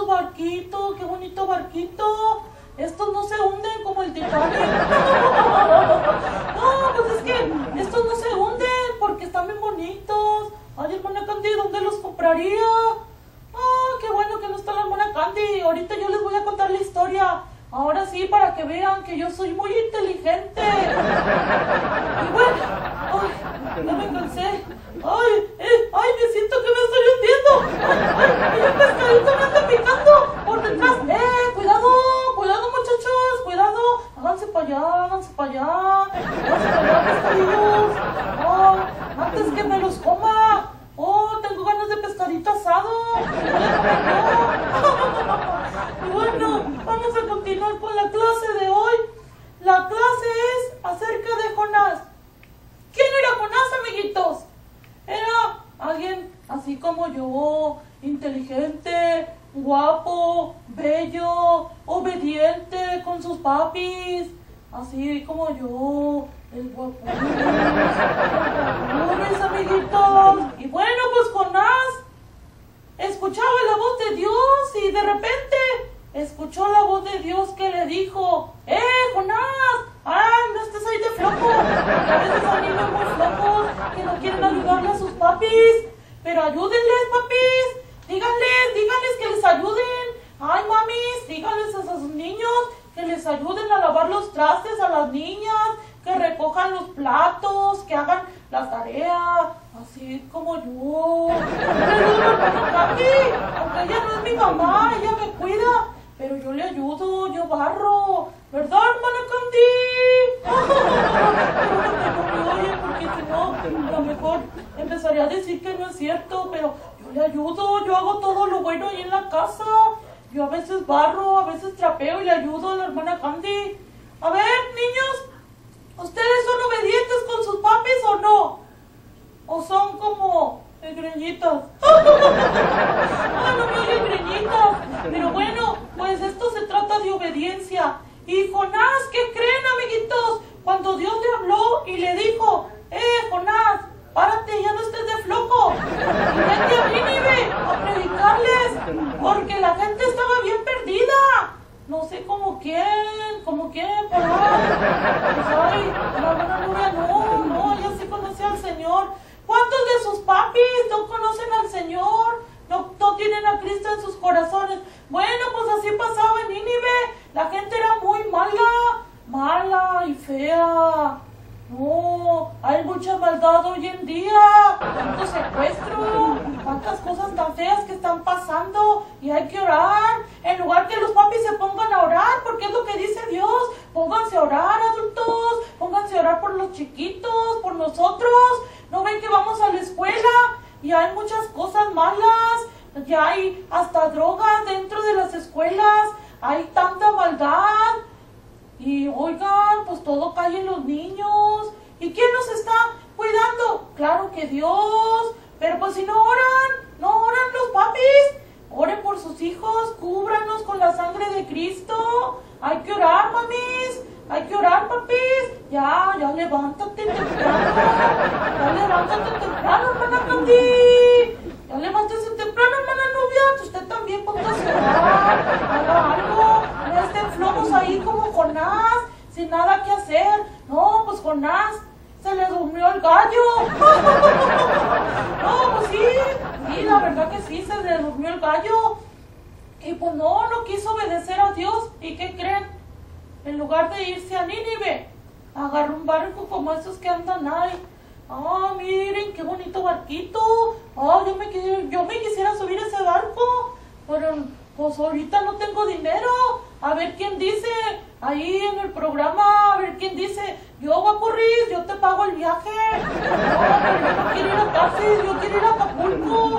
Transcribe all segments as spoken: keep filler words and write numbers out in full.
bonitos barquitos, qué bonito barquito. Estos no se hunden como el Titanic. No, pues es que estos no se hunden porque están bien bonitos. Ay, hermana Candy, ¿dónde los compraría? Ah, qué bueno que no está la hermana Candy. Ahorita yo les voy a contar la historia. Ahora sí, para que vean que yo soy muy inteligente. Y bueno, ay, ya me cansé. Ay, eh, ay, me siento que me estoy hundiendo. Ay, ay, hay un pescadito me anda picando por detrás. Eh, cuidado, cuidado muchachos, cuidado. Háganse para allá, háganse para allá. Háganse para allá, pescadillos. Ay, antes que me los coma. Oh, tengo ganas de pescadito asado. Me voy a comer yo. Y bueno, vamos a continuar con la clase de hoy. La clase es acerca de Jonás. ¿Quién era Jonás, amiguitos? Era alguien así como yo, inteligente, guapo, bello, obediente con sus papis, así como yo, el guapo. Pobres amiguitos. Y bueno, pues Jonás escuchaba la voz de Dios y de repente escuchó la voz de Dios que le dijo: ¡Eh, Jonás! ¡Ay, no estés ahí de flojo! Porque a veces hay niños muy flojos que no quieren ayudarle a sus papis. Pero ayúdenles, papis. Díganles, díganles que les ayuden. Ay, mamis, díganles a sus niños que les ayuden a lavar los trastes a las niñas, que recojan los platos, que hagan la tarea, así como yo. Yo le ayudo a la hermana Candy, aunque ella no es mi mamá, ella me cuida, pero yo le ayudo, yo barro, ¿verdad, hermana Candy? Pero no me oye, porque si no, a lo mejor empezaría a decir que no es cierto, pero yo le ayudo, yo hago todo lo bueno ahí en la casa. Yo a veces barro, a veces trapeo y le ayudo a la hermana Candy. A ver, niños, ¿ustedes son obedientes con sus papis o no? ¿O son como greñitas? ¡Ah, no me oyen greñitas! Pero bueno, pues esto se trata de obediencia. Y Jonás, ¿qué creen, amiguitos? Cuando Dios le habló y le dijo: ¡Eh, Jonás! ¡Párate, ya no estés de flojo! ¡Y vete a Nínive a predicarles! Porque la gente estaba bien perdida. No sé cómo quién, cómo quién, por ahí. Pues ay, la hermana Nuria no, no, ella sí conoce al Señor. ¿Cuántos de sus papis no conocen al Señor? No, no tienen a Cristo en sus corazones. Bueno, pues así pasaba en Nínive. La gente era muy mala, mala y fea. No, hay mucha maldad hoy en día, tanto secuestro, tantas cosas tan feas que están pasando y hay que orar, en lugar que los papis se pongan a orar, porque es lo que dice Dios. Pónganse a orar, adultos, pónganse a orar por los chiquitos, por nosotros. ¿No ven que vamos a la escuela y hay muchas cosas malas? Ya hay hasta drogas dentro de las escuelas, hay tanta maldad. Y oigan, pues todo cae en los niños. ¿Y quién nos está cuidando? Claro que Dios. Pero pues si no oran, no oran los papis. Oren por sus hijos, cúbranos con la sangre de Cristo. Hay que orar, mamis. Hay que orar, papis. Ya, ya levántate temprano. Ya levántate temprano, hermana Candy. Ya levántese temprano, hermana Nubia. Usted también póngase a orar. Haga algo. No estén flojos ahí como Jonás, sin nada que hacer. No, pues Jonás se le durmió el gallo. No, pues sí, sí, la verdad que sí, se le durmió el gallo. Y pues no, no quiso obedecer a Dios. ¿Y qué creen? En lugar de irse a Nínive, agarró un barco como esos que andan ahí. Ah, miren, qué bonito barquito. Ah, yo me, yo me quisiera subir ese barco, pero pues ahorita no tengo dinero. A ver quién dice ahí en el programa, a ver quién dice: yo, Guapurris, yo te pago el viaje. No, pero yo no quiero ir a Tarsis, yo quiero ir a Acapulco.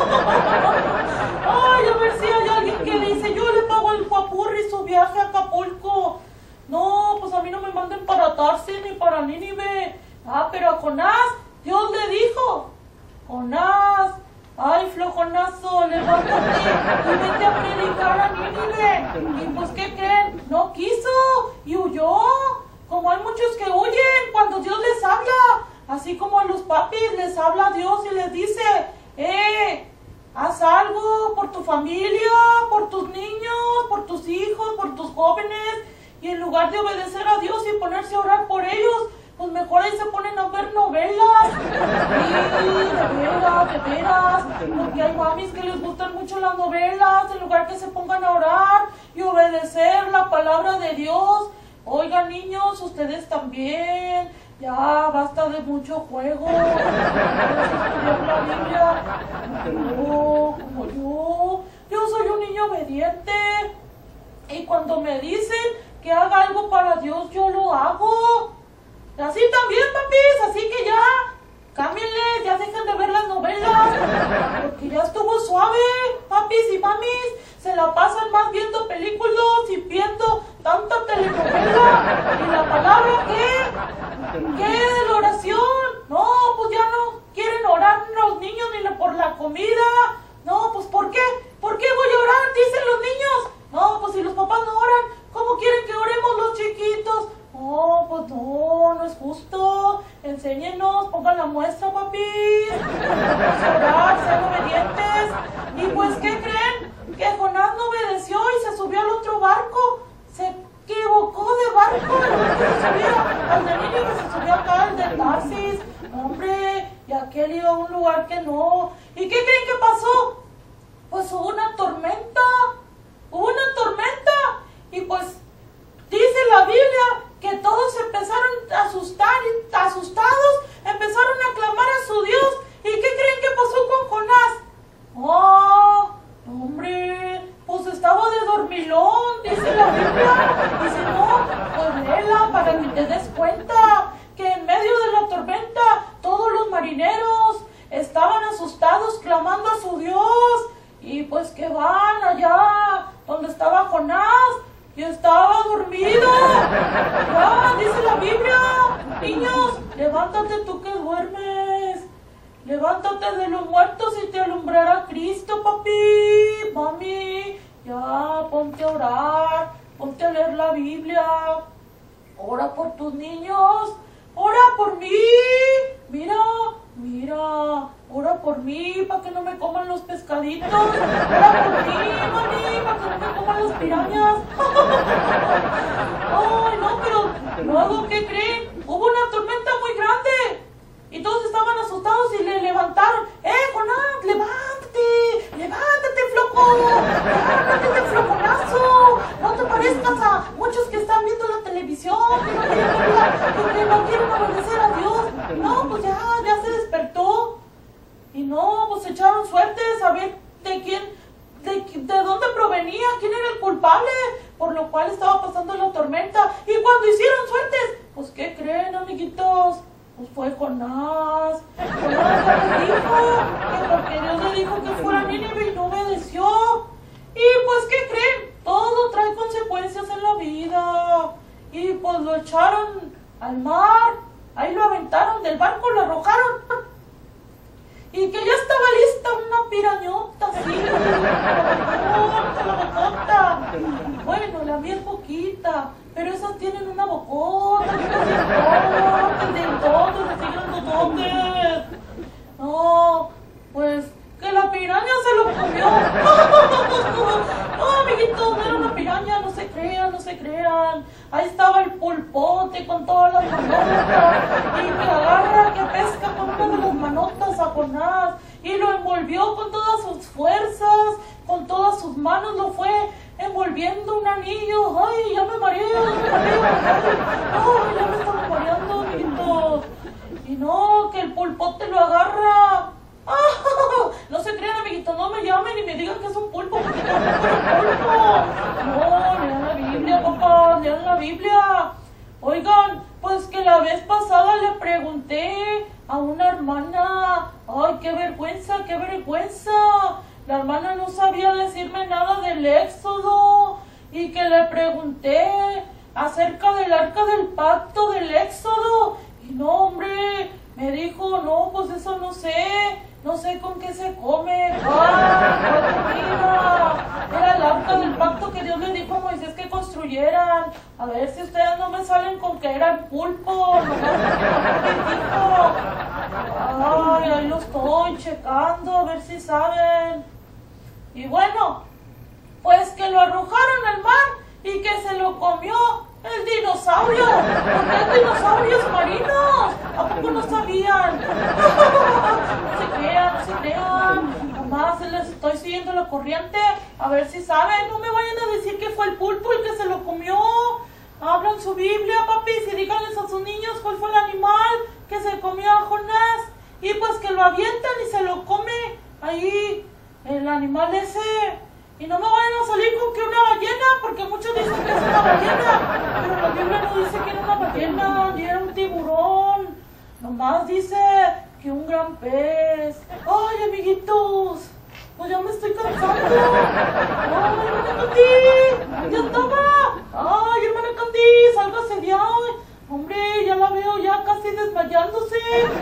Ay, a ver si hay alguien que le dice: yo le pago al Guapurris su viaje a Acapulco. No, pues a mí no me manden para Tarsis ni para Nínive. Ah, pero a Jonás, Dios le dijo: Jonás, ay, flojonazo, levántate y vete a predicar a Nínive. Y pues, ¿qué creen? No quiso y huyó. Como hay muchos que huyen cuando Dios les habla. Así como a los papis les habla Dios y les dice: Eh, haz algo por tu familia, por tus niños, por tus hijos, por tus jóvenes. Y en lugar de obedecer a Dios y ponerse a orar por ellos, pues mejor ahí se ponen a ver novelas. Sí, de veras, de veras. Porque hay mamis que les gustan mucho las novelas, en lugar que se pongan a orar y obedecer la palabra de Dios. Oigan, niños, ustedes también. Ya, basta de mucho juego. Estudiar la Biblia. Como yo, como yo. Yo soy un niño obediente. Y cuando me dicen que haga algo para Dios, yo lo hago. Así también, papis, así que ya, cámbienle, ya dejen de ver las novelas, porque ya estuvo suave, papis y mamis, se la pasan más viendo películas y viendo tanta telenovela. ¿Y la palabra qué? ¿Qué de la oración? No, pues ya no quieren orar los niños ni por la comida. No, pues ¿por qué? ¿Por qué voy a orar? Dicen los niños. No, pues si los papás no oran, ¿cómo quieren que oremos los chiquitos? No, pues no, no es justo. Enséñenos, pongan la muestra, papi. Vamos a orar, sean obedientes. Y pues, ¿qué creen? Que Jonás no obedeció y se subió al otro barco. Se equivocó de barco. El barco se subía al de Nínive, se subió acá al de Tarsis. Hombre, y aquel iba a un lugar que no. ¿Y qué creen que pasó? Pues hubo una tormenta. Hubo una tormenta. Y pues dice la Biblia que todos se empezaron a asustar, asustados, empezaron a clamar a su Dios. ¿Y qué creen que pasó con Jonás? ¡Oh, hombre! Pues estaba de dormilón, dice la Biblia. Dice, no, pues léela para que te des cuenta que en medio de la tormenta todos los marineros estaban asustados clamando a su Dios. Y pues que van allá donde estaba Jonás. Y estaba dormido. Ya, dice la Biblia. Niños, levántate tú que duermes. Levántate de los muertos y te alumbrará Cristo, papi, mami. Ya, ponte a orar. Ponte a leer la Biblia. Ora por tus niños. Ora por mí. Mira, mira. Ora por mí para que no me coman los pescaditos. Ora por mí, mami, para que no me coman las pirañas. Ay, no, pero luego, ¿qué creen? Hubo una tormenta muy grande. Y todos estaban asustados y le levantaron. ¡Eh, Jonás, levántate! ¡Levántate, flojo! ¡Levántate, flojonazo! No te parezcas a muchos que están viendo la televisión, que no quieren, que no quieren obedecer a Dios. No, pues ya, ya se despertó. Y no, pues echaron suertes a ver de quién, de, de dónde provenía, quién era el culpable, por lo cual estaba pasando la tormenta. Y cuando hicieron suertes, pues ¿qué creen, amiguitos? Pues fue Jonás. Jonás ya les dijo que porque Dios le dijo que fuera a Nínive y no obedeció. Y pues ¿qué creen? Todo trae consecuencias en la vida. Y pues lo echaron al mar, ahí lo aventaron del barco, lo arrojaron. Y que ya estaba lista una pirañota, sí, la bocota. Bueno, la mía es poquita, pero esas tienen una bocota, unos dientotes, les siguen los dotes. No, pues que la piraña se lo comió. No, amiguitos, no era una piraña, no se crean, no se crean. Ahí estaba el pulpote con todas las manotas. Y que agarra, que pesca con una de las manotas a Jonás. Y lo envolvió con todas sus fuerzas, con todas sus manos, lo fue envolviendo un anillo. Ay, ya me mareo, ya me mareo. Ay, ya me estaba mareando, amiguitos. Y no, que el pulpote lo agarra. ¡Ah! No se crean, amiguitos, no me llamen y me digan que es un pulpo, porque tampoco es un pulpo. No, lean la Biblia, papá, lean la Biblia. Oigan, pues que la vez pasada le pregunté a una hermana. Ay, qué vergüenza, qué vergüenza. La hermana no sabía decirme nada del Éxodo. Y que le pregunté acerca del arca del pacto del Éxodo. Y no, hombre, me dijo, no, pues eso no sé. No sé con qué se come. ¡Ah, comida! Era el arca del pacto que Dios le dijo a Moisés que construyeran. A ver si ustedes no me salen con que era el pulpo. Nomás porque no me dijo. Ay, ahí los estoy checando a ver si saben. Y bueno, pues que lo arrojaron al mar y que se lo comió el dinosaurio, porque hay dinosaurios marinos. ¿A poco no sabían? No se crean, no se crean. Nomás les estoy siguiendo la corriente a ver si saben. No me vayan a decir que fue el pulpo el que se lo comió. Abran su Biblia, papis, y díganles a sus niños cuál fue el animal que se comió a Jonás. Y pues que lo avientan y se lo come ahí el animal ese. Y no me vayan a salir con que una ballena, porque muchos dicen que es una ballena, pero la Biblia no dice que era una ballena, ni era un tiburón. Nomás dice que un gran pez. Ay, amiguitos, pues ya me estoy cansando. Ay, hermana Candy, ya estaba. Ay, hermana Candy, sálgase de ahí. Hombre, ya la veo ya casi desmayándose.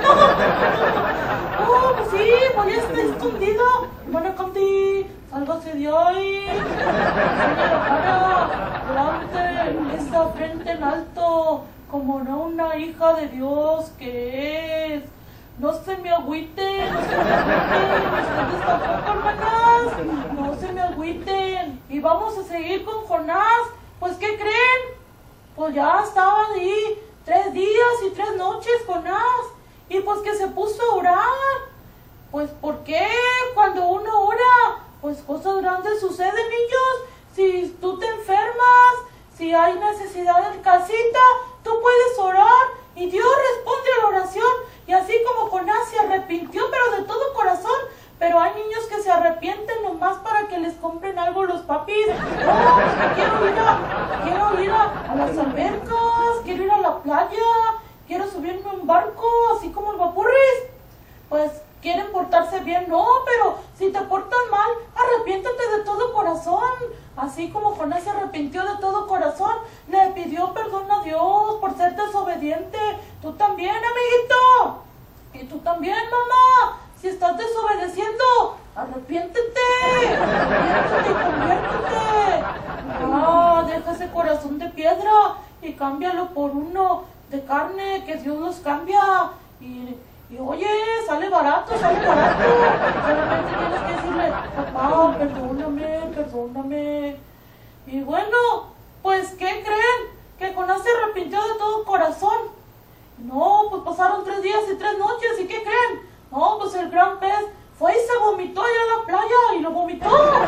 Oh, pues sí, pues ya está escondida. Hermana Candy, sálgase de ahí. Enseña la cara, levante esa frente en alto, como no una hija de Dios que es. No se me agüiten, no se me agüiten, ustedes tampoco, hermanas, no se me agüiten. Y vamos a seguir con Jonás. Pues, ¿qué creen? Pues ya estaban ahí tres días y tres noches Jonás. Y pues que se puso a orar. Pues, ¿por qué? Cuando uno ora, pues cosas grandes suceden, niños. Si tú te enfermas, si hay necesidad en casita, tú puedes orar y Dios responde a la oración. Y así como Jonás se arrepintió, pero de todo corazón. Pero hay niños que se arrepienten nomás para que les compren algo los papis. No, pues que quiero ir a, quiero ir a, a las albercas, quiero ir a la playa, quiero subirme a un barco, así como el Vapurris. Pues quieren portarse bien, no, pero si te portas mal, arrepiéntate de todo corazón. Así como Jonás se arrepintió de todo corazón, le pidió perdón a Dios por ser desobediente. Tú también, amiguito. Y tú también, mamá. Si estás desobedeciendo, arrepiéntete. Arrepiéntete y conviértete. Ah, deja ese corazón de piedra y cámbialo por uno de carne, que Dios los cambia. Y... Y oye, sale barato, sale barato. Solamente tienes que decirle, papá, perdóname, perdóname. Y bueno, pues, ¿qué creen? Que Jonás se arrepintió de todo corazón. No, pues pasaron tres días y tres noches. ¿Y qué creen? No, pues el gran pez fue y se vomitó allá en la playa y lo vomitó. Oh,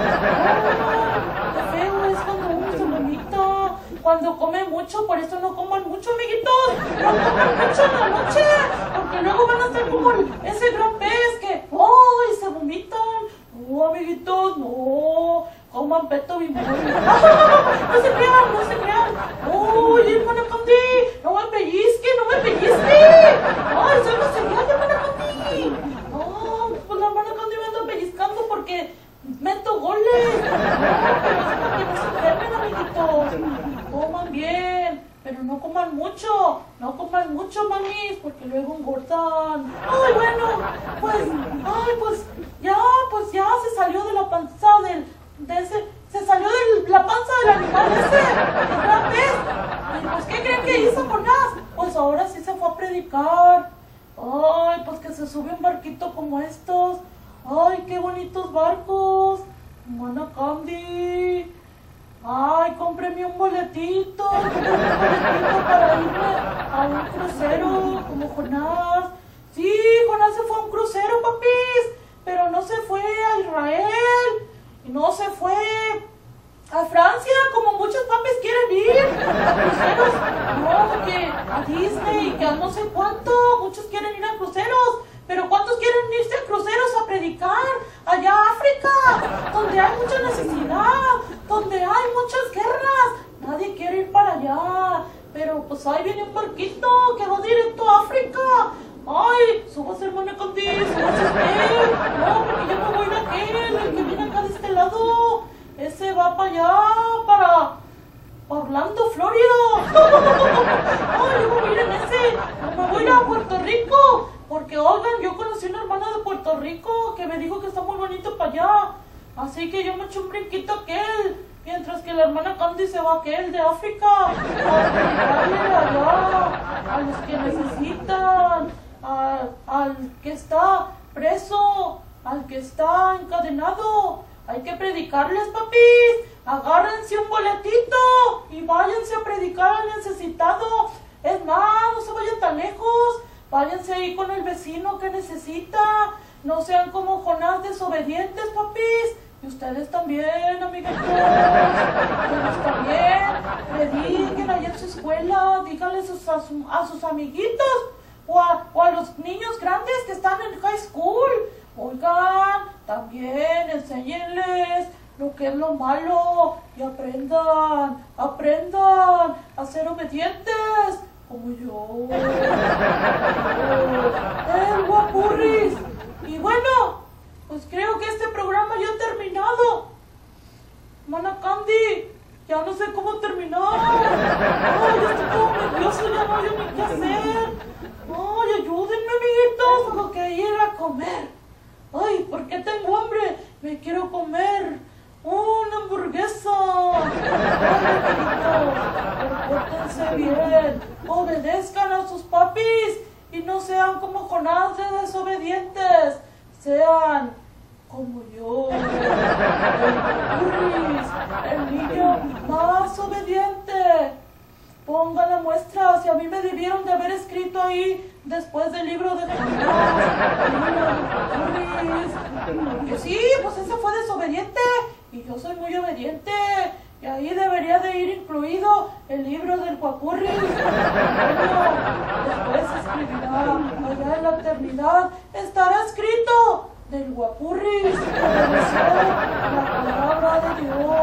qué feo es cuando uno se vomita. Cuando come mucho, por eso no coman mucho, amiguitos. No coman mucho en la noche, porque luego van a ser como ese gran pez que, oh, y se vomitan. No, amiguitos, no. Coman peto bimbo. No se crean, no se crean. Oye, hermana Candy, no me pellizque, no me pellizque. Ay, solo se vaya, hermana Candy. No, pues la hermana Candy me anda pellizcando porque meto goles. No, pero es para que no se enfermen, amiguitos. Coman bien, pero no coman mucho. No coman mucho, mamis, porque luego engordan. Ay, bueno, pues, ay, pues, ya, pues ya se salió de la panza del, de ese, se salió de la panza del animal ese, el gran pez. Y pues, ¿qué creen que hizo Jonás? Pues ahora sí se fue a predicar. Ay, pues que se sube un barquito como estos. Ay, qué bonitos barcos. Hermana Candy. Ay, cómpreme un boletito, cómpreme un boletito para irme a un crucero como Jonás. Sí, Jonás se fue a un crucero, papis, pero no se fue a Israel, y no se fue a Francia, como muchos papis quieren ir a cruceros. No, que a Disney, que a no sé cuánto, muchos quieren ir a cruceros. Pero ¿cuántos quieren irse a cruceros a predicar? Allá a África, donde hay mucha necesidad, donde hay muchas guerras. Nadie quiere ir para allá. Pero pues ahí viene un barquito que va directo a África. Ay, súbase, hermana Candy, súbase usted. No, porque yo me voy de aquel, el que viene acá de este lado. Ese va para allá, para Orlando, Florida. Ay, yo me voy a ir en ese. Me voy a ir a Puerto Rico. Porque, oigan, yo conocí una hermana de Puerto Rico que me dijo que está muy bonito para allá. Así que yo me eché un brinquito a aquel. Mientras que la hermana Candy se va a aquel de África. A predicarle allá a los que necesitan. A, al que está preso, al que está encadenado. Hay que predicarles, papis. Agárrense un boletito y váyanse a predicar al necesitado. Es más, no se vayan tan lejos. Váyanse ahí con el vecino que necesita. No sean como Jonás desobedientes, papis. Y ustedes también, amiguitos. Ustedes también. Prediquen allá en su escuela. Díganles a, su, a sus amiguitos. O a, o a los niños grandes que están en high school. Oigan, también enséñenles lo que es lo malo. Y aprendan, aprendan a ser obedientes. Como yo. El Guapurris. Y bueno, pues creo que este programa ya ha terminado. Mana Candy, ya no sé cómo terminar. Ay, ya estoy todo nervioso, ya no hay ni qué hacer. Ay, ayúdenme, amiguitos, tengo que ir a comer. Ay, ¿por qué tengo hambre? Me quiero comer una hamburguesa. Ay, amiguitos, pórtense bien, obedezcan a sus papis y no sean como Jonás de desobedientes. Sean como yo, el, el niño más obediente. Pongan la muestra, si a mí me debieron de haber escrito ahí después del libro de Jonás. Porque sí, pues ese fue desobediente y yo soy muy obediente. Y ahí debería de ir incluido el libro del Guapurris. Bueno, después escribirá allá en la eternidad, estará escrito del Guapurris, obedeció la palabra de Dios.